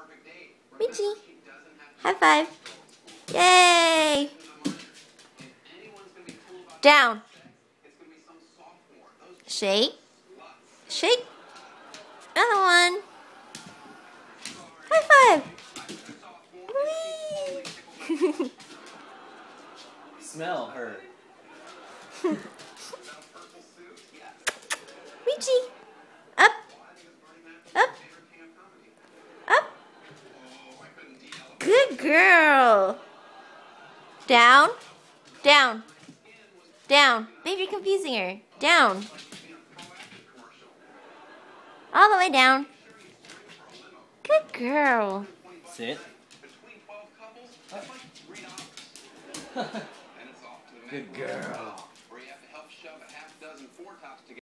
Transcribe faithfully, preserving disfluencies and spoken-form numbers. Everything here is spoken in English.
Meechi. High five. Yay. Down. Shake. Shake. Another one. High five. Whee. Smell her. Meechi. Up. Up. Up. Good girl. Down. Down. Down. Baby, you're confusing her. Down. All the way down. Good girl. Sit. Good girl.